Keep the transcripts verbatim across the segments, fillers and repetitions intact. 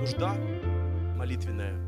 нужда молитвенная.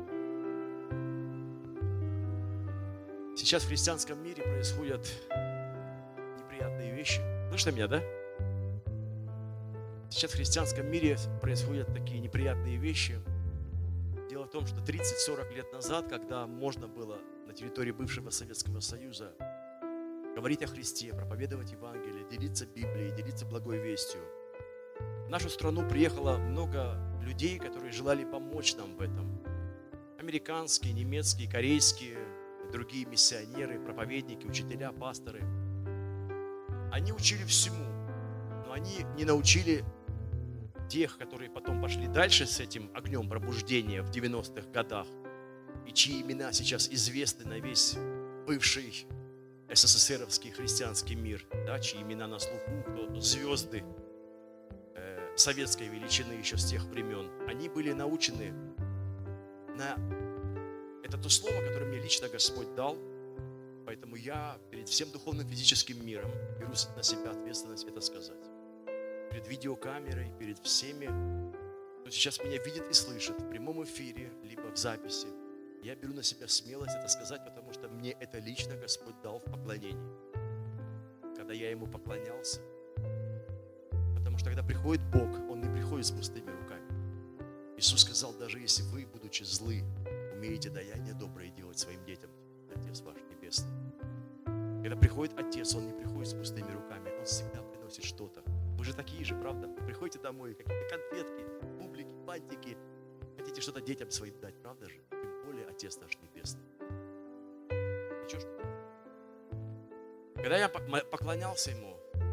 Сейчас в христианском мире происходят неприятные вещи. Слышно меня, да? Сейчас в христианском мире происходят такие неприятные вещи. Дело в том, что тридцать-сорок лет назад, когда можно было на территории бывшего Советского Союза говорить о Христе, проповедовать Евангелие, делиться Библией, делиться благой вестью, в нашу страну приехало много людей, которые желали помочь нам в этом. Американские, немецкие, корейские, другие миссионеры, проповедники, учителя, пасторы. Они учили всему, но они не научили тех, которые потом пошли дальше с этим огнем пробуждения в девяностых годах, и чьи имена сейчас известны на весь бывший СССРовский христианский мир, да, чьи имена на слуху, кто звезды э, советской величины еще с тех времен. Они были научены на это то слово, которое мне лично Господь дал, поэтому я перед всем духовным физическим миром беру на себя ответственность это сказать. Перед видеокамерой, перед всеми, кто сейчас меня видит и слышит в прямом эфире, либо в записи. Я беру на себя смелость это сказать, потому что мне это лично Господь дал в поклонении. Когда я Ему поклонялся. Потому что когда приходит Бог, Он не приходит с пустыми руками. Иисус сказал, даже если вы, будучи злы, умеете даяние доброе делать своим детям, Отец ваш Небесный. Когда приходит Отец, Он не приходит с пустыми руками, Он всегда приносит что-то. Вы же такие же, правда? Вы приходите домой, какие-то конфетки, бублики, бантики. Хотите что-то детям своим дать, правда же? Тем более Отец наш Небесный. Ничего, что? Когда я поклонялся Ему,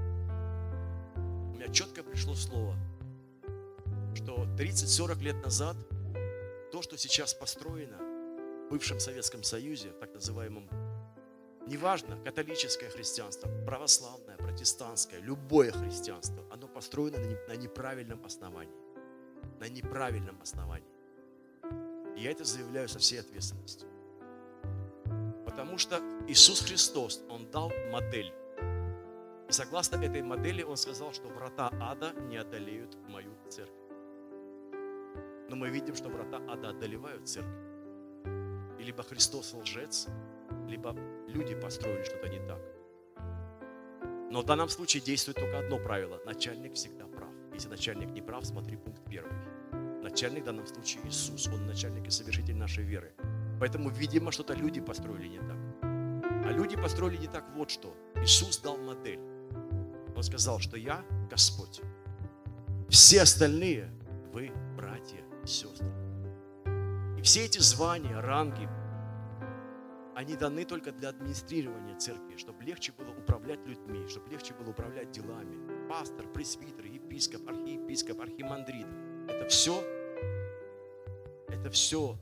у меня четко пришло слово, что тридцать-сорок лет назад то, что сейчас построено в бывшем Советском Союзе, так называемом, неважно, католическое христианство, православное, протестантское, любое христианство, оно построено на неправильном основании. На неправильном основании. И я это заявляю со всей ответственностью. Потому что Иисус Христос, Он дал модель. И согласно этой модели Он сказал, что врата ада не одолеют мою церковь. Но мы видим, что врата ада одолевают церковь. И либо Христос лжец, либо люди построили что-то не так. Но в данном случае действует только одно правило. Начальник всегда прав. Если начальник не прав, смотри пункт первый. Начальник в данном случае Иисус. Он начальник и совершитель нашей веры. Поэтому, видимо, что-то люди построили не так. А люди построили не так вот что. Иисус дал модель. Он сказал, что я Господь. Все остальные вы братья и сестры. И все эти звания, ранги, они даны только для администрирования церкви, чтобы легче было управлять людьми, чтобы легче было управлять делами. Пастор, пресвитер, епископ, архиепископ, архимандрит. Это все, это все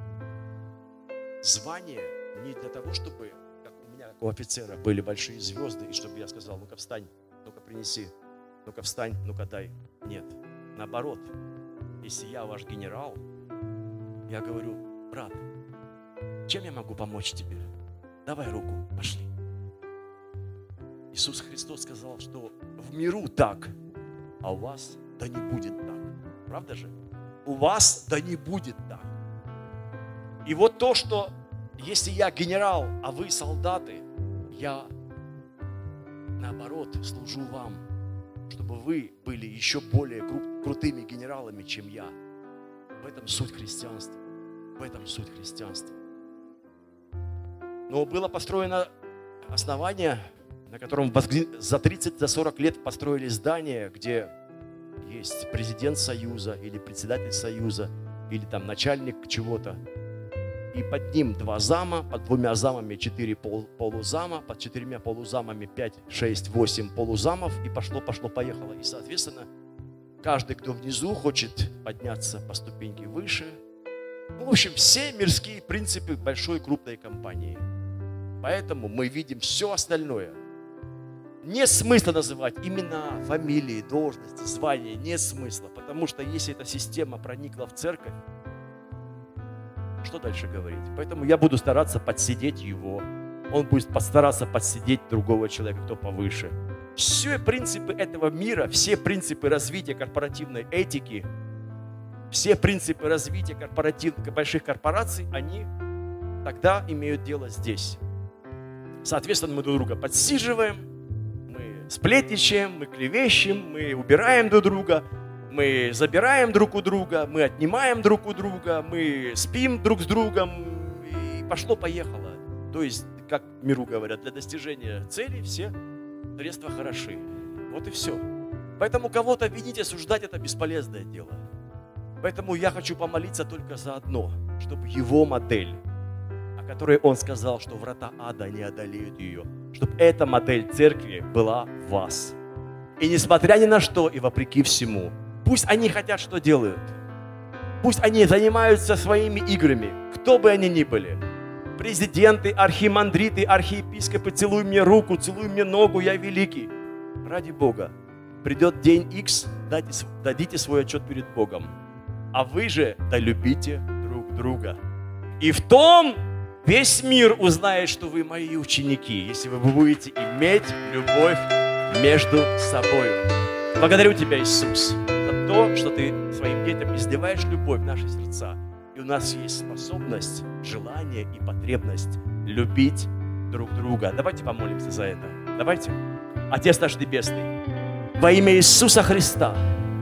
звание не для того, чтобы, как у меня, как у офицера, были большие звезды, и чтобы я сказал, ну-ка встань, ну-ка принеси, ну-ка встань, ну-ка дай. Нет, наоборот, если я ваш генерал, я говорю, брат, чем я могу помочь тебе? Давай руку, пошли. Иисус Христос сказал, что в миру так, а у вас да не будет так. Правда же? У вас да не будет так. И вот то, что если я генерал, а вы солдаты, я наоборот служу вам, чтобы вы были еще более кру- крутыми генералами, чем я. В этом суть христианства. В этом суть христианства. Но было построено основание, на котором за тридцать-сорок лет построили здание, где есть президент Союза или председатель Союза, или там начальник чего-то. И под ним два зама, под двумя замами четыре пол, полузама, под четырьмя полузамами пять, шесть, восемь полузамов. И пошло, пошло, поехало. И, соответственно, каждый, кто внизу, хочет подняться по ступеньке выше. Ну, в общем, все мирские принципы большой крупной компании. Поэтому мы видим все остальное. Нет смысла называть имена, фамилии, должности, звания. Нет смысла. Потому что если эта система проникла в церковь, что дальше говорить? Поэтому я буду стараться подсидеть его. Он будет постараться подсидеть другого человека, кто повыше. Все принципы этого мира, все принципы развития корпоративной этики, все принципы развития корпоративных, больших корпораций, они тогда имеют дело здесь. Соответственно, мы друг друга подсиживаем, мы сплетничаем, мы клевещем, мы убираем друг друга, мы забираем друг у друга, мы отнимаем друг у друга, мы спим друг с другом, и пошло-поехало. То есть, как в миру говорят, для достижения цели все средства хороши. Вот и все. Поэтому кого-то винить, осуждать – это бесполезное дело. Поэтому я хочу помолиться только за одно, чтобы его модель, о которой он сказал, что врата ада не одолеют ее, чтобы эта модель церкви была в вас. И несмотря ни на что и вопреки всему, пусть они хотят, что делают. Пусть они занимаются своими играми, кто бы они ни были. Президенты, архимандриты, архиепископы, целуй мне руку, целуй мне ногу, я великий. Ради Бога. Придет день Х, дайте, дадите свой отчет перед Богом. А вы же долюбите друг друга. И в том весь мир узнает, что вы мои ученики, если вы будете иметь любовь между собой. Благодарю Тебя, Иисус, за то, что Ты своим детям изливаешь любовь в наши сердца. И у нас есть способность, желание и потребность любить друг друга. Давайте помолимся за это. Давайте. Отец наш Небесный, во имя Иисуса Христа,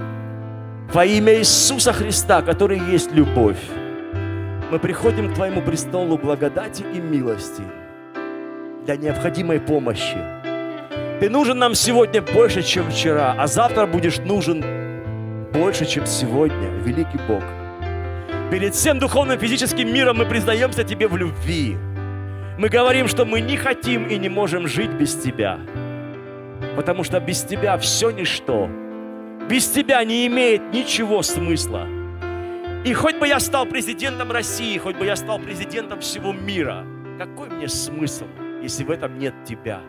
во имя Иисуса Христа, который есть любовь, мы приходим к Твоему престолу благодати и милости для необходимой помощи. Ты нужен нам сегодня больше, чем вчера, а завтра будешь нужен больше, чем сегодня, великий Бог. Перед всем духовным физическим миром мы признаемся Тебе в любви. Мы говорим, что мы не хотим и не можем жить без Тебя, потому что без Тебя все ничто. Без Тебя не имеет ничего смысла. И хоть бы я стал президентом России, хоть бы я стал президентом всего мира, какой мне смысл, если в этом нет Тебя?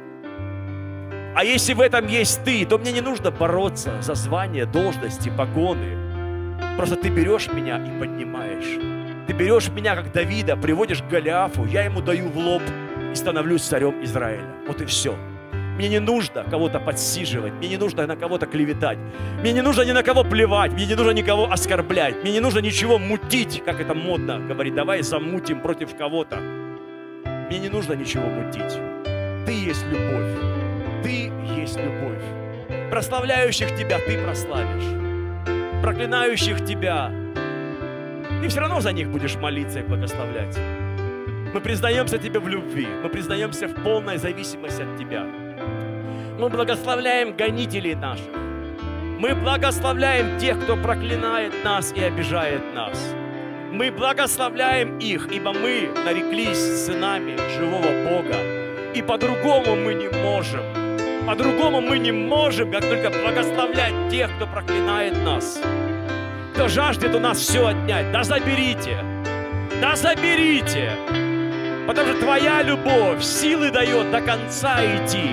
А если в этом есть Ты, то мне не нужно бороться за звания, должности, погоны. Просто Ты берешь меня и поднимаешь. Ты берешь меня, как Давида, приводишь к Голиафу, я ему даю в лоб и становлюсь царем Израиля. Вот и все. Мне не нужно кого-то подсиживать, мне не нужно на кого-то клеветать, мне не нужно ни на кого плевать, мне не нужно никого оскорблять, мне не нужно ничего мутить, как это модно говорить, давай замутим против кого-то. Мне не нужно ничего мутить. Ты есть любовь, Ты есть любовь. Прославляющих Тебя Ты прославишь, проклинающих Тебя Ты все равно за них будешь молиться и благословлять. Мы признаемся Тебе в любви, мы признаемся в полной зависимости от Тебя. Мы благословляем гонителей наших. Мы благословляем тех, кто проклинает нас и обижает нас. Мы благословляем их, ибо мы нареклись сынами живого Бога. И по-другому мы не можем. По-другому мы не можем, как только благословлять тех, кто проклинает нас. Кто жаждет у нас все отнять. Да заберите. Да заберите. Потому что Твоя любовь силы дает до конца идти.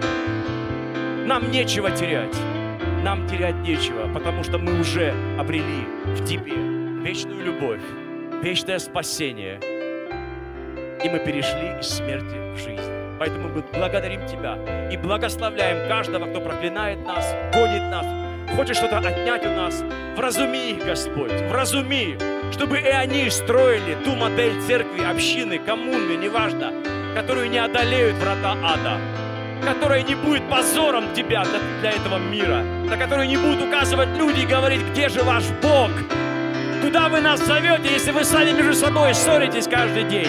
Нам нечего терять. Нам терять нечего, потому что мы уже обрели в Тебе вечную любовь, вечное спасение. И мы перешли из смерти в жизнь. Поэтому мы благодарим Тебя и благословляем каждого, кто проклинает нас, гонит нас, хочет что-то отнять у нас. Вразуми их, Господь, вразуми, чтобы и они строили ту модель церкви, общины, коммуны, неважно, которую не одолеют врата ада, которая не будет позором Тебя для, для этого мира, на которую не будут указывать люди и говорить, где же ваш Бог? Куда вы нас зовете, если вы сами между собой ссоритесь каждый день?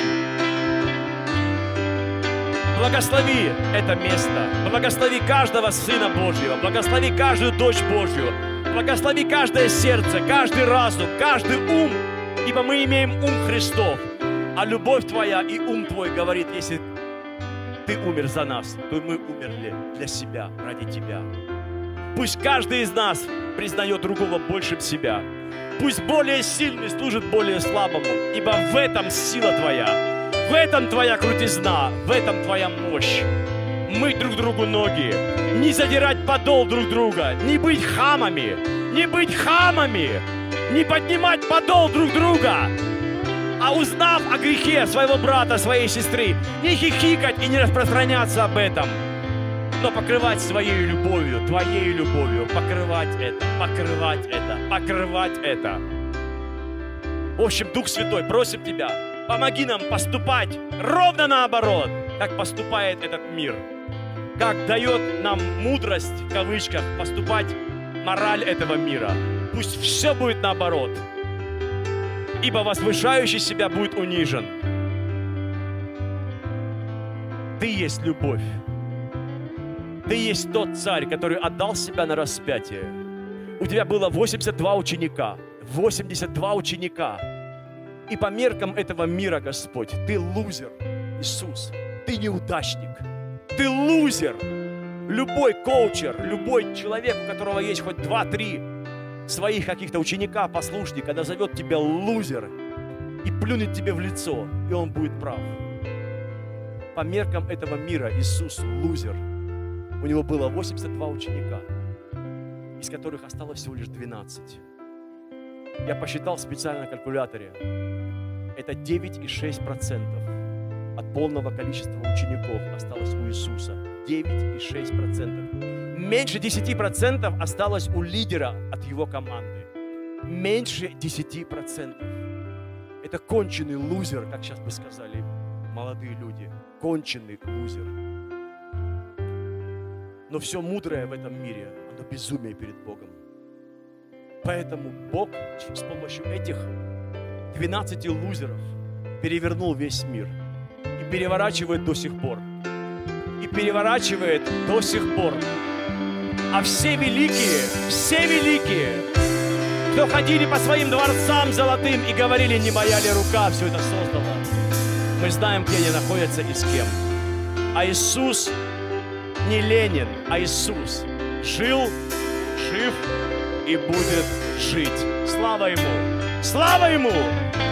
Благослови это место, благослови каждого Сына Божьего, благослови каждую дочь Божью, благослови каждое сердце, каждый разум, каждый ум, ибо мы имеем ум Христов, а любовь Твоя и ум Твой говорит, если Ты умер за нас, то мы умерли для себя, ради Тебя. Пусть каждый из нас признает другого большим себя. Пусть более сильный служит более слабому, ибо в этом сила Твоя, в этом Твоя крутизна, в этом Твоя мощь. Мыть друг другу ноги, не задирать подол друг друга, не быть хамами, не быть хамами, не поднимать подол друг друга, а узнав о грехе своего брата, своей сестры, не хихикать и не распространяться об этом, но покрывать своей любовью, Твоей любовью, покрывать это, покрывать это, покрывать это. В общем, Дух Святой, просим Тебя, помоги нам поступать ровно наоборот, как поступает этот мир. Как дает нам мудрость, в кавычках, поступать мораль этого мира. Пусть все будет наоборот. Ибо возвышающий себя будет унижен. Ты есть любовь. Ты есть тот царь, который отдал себя на распятие. У тебя было восемьдесят два ученика. восемьдесят два ученика. И по меркам этого мира, Господь, ты лузер, Иисус. Ты неудачник. Ты лузер. Любой коучер, любой человек, у которого есть хоть два-три своих каких-то ученика, послушника, назовет тебя лузер и плюнет тебе в лицо, и он будет прав. По меркам этого мира Иисус лузер. У него было восемьдесят два ученика, из которых осталось всего лишь двенадцать. Я посчитал специально на калькуляторе. Это девять целых шесть десятых процента от полного количества учеников осталось у Иисуса. девять целых шесть десятых процента. Меньше десяти процентов осталось у лидера от его команды. Меньше десяти процентов. Это конченый лузер, как сейчас бы сказали молодые люди. Конченый лузер. Но все мудрое в этом мире, оно безумие перед Богом. Поэтому Бог с помощью этих двенадцати лузеров перевернул весь мир. И переворачивает до сих пор. И переворачивает до сих пор. А все великие, все великие, кто ходили по своим дворцам золотым и говорили, не моя ли рука все это создала, мы знаем, где они находятся и с кем. А Иисус не Ленин, а Иисус жил, жив и будет жить. Слава Ему! Слава Ему!